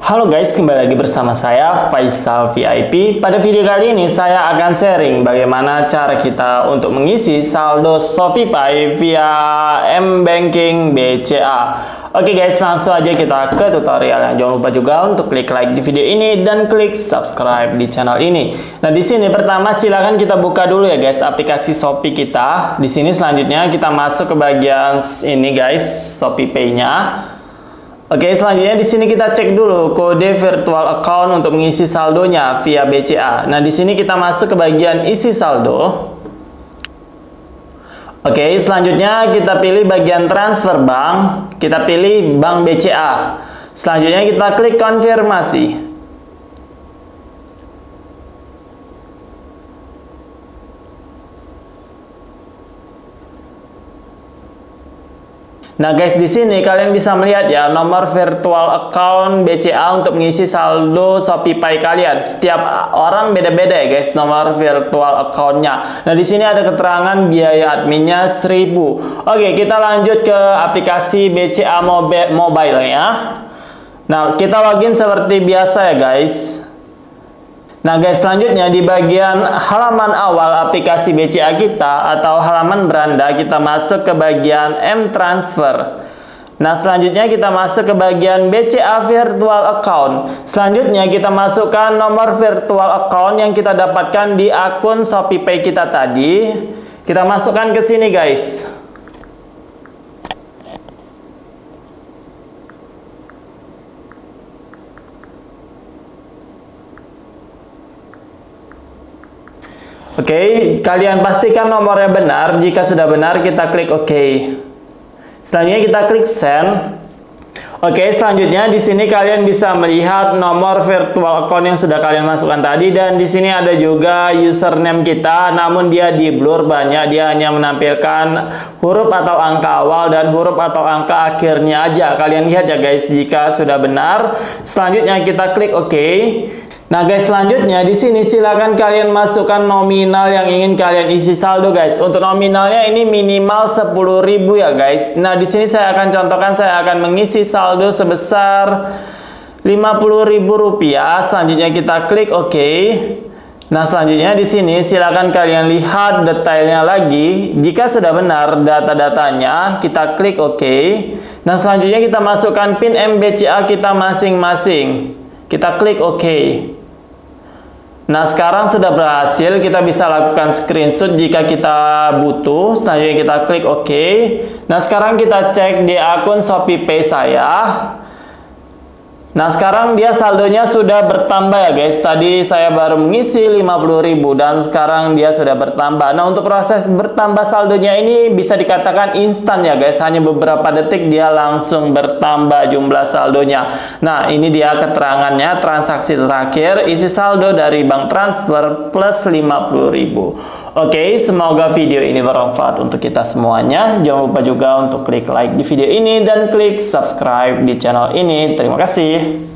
Halo guys, kembali lagi bersama saya Faisal VIP. Pada video kali ini saya akan sharing bagaimana cara kita untuk mengisi saldo ShopeePay via M-Banking BCA. Oke guys, langsung aja kita ke tutorialnya. Jangan lupa juga untuk klik like di video ini dan klik subscribe di channel ini. Nah, di sini pertama silakan kita buka dulu ya guys aplikasi Shopee kita. Di sini selanjutnya kita masuk ke bagian ini guys, ShopeePay-nya. Oke, selanjutnya di sini kita cek dulu kode virtual account untuk mengisi saldonya via BCA. Nah, di sini kita masuk ke bagian isi saldo. Oke, selanjutnya kita pilih bagian transfer bank. Kita pilih bank BCA. Selanjutnya kita klik konfirmasi. Nah guys, di sini kalian bisa melihat ya nomor virtual account BCA untuk mengisi saldo ShopeePay kalian. Setiap orang beda-beda ya guys nomor virtual accountnya. Nah di sini ada keterangan biaya adminnya 1000. Oke, kita lanjut ke aplikasi BCA mobile ya. Nah kita login seperti biasa ya guys. Nah guys, selanjutnya di bagian halaman awal aplikasi BCA kita atau halaman beranda, kita masuk ke bagian M-Transfer. Nah selanjutnya kita masuk ke bagian BCA Virtual Account. Selanjutnya kita masukkan nomor virtual account yang kita dapatkan di akun ShopeePay kita tadi. Kita masukkan ke sini guys. Oke, kalian pastikan nomornya benar. Jika sudah benar, kita klik OK. Selanjutnya kita klik Send. Oke, selanjutnya di sini kalian bisa melihat nomor virtual account yang sudah kalian masukkan tadi, dan di sini ada juga username kita, namun dia di blur banyak, dia hanya menampilkan huruf atau angka awal dan huruf atau angka akhirnya aja. Kalian lihat ya guys, jika sudah benar. Selanjutnya kita klik OK. Nah guys, selanjutnya di sini silakan kalian masukkan nominal yang ingin kalian isi saldo guys. Untuk nominalnya ini minimal 10.000 ya guys. Nah di sini saya akan contohkan, saya akan mengisi saldo sebesar Rp50.000. Selanjutnya kita klik OK. Nah selanjutnya di sini silakan kalian lihat detailnya lagi. Jika sudah benar data-datanya, kita klik OK. Nah selanjutnya kita masukkan PIN MBCA kita masing-masing. Kita klik OK. Nah sekarang sudah berhasil, kita bisa lakukan screenshot jika kita butuh. Selanjutnya kita klik OK. Nah sekarang kita cek di akun ShopeePay saya. Nah sekarang dia saldonya sudah bertambah ya guys. Tadi saya baru mengisi 50.000 dan sekarang dia sudah bertambah. Nah untuk proses bertambah saldonya ini bisa dikatakan instan ya guys. Hanya beberapa detik dia langsung bertambah jumlah saldonya. Nah ini dia keterangannya, transaksi terakhir isi saldo dari bank transfer plus 50.000. Oke, semoga video ini bermanfaat untuk kita semuanya. Jangan lupa juga untuk klik like di video ini dan klik subscribe di channel ini. Terima kasih.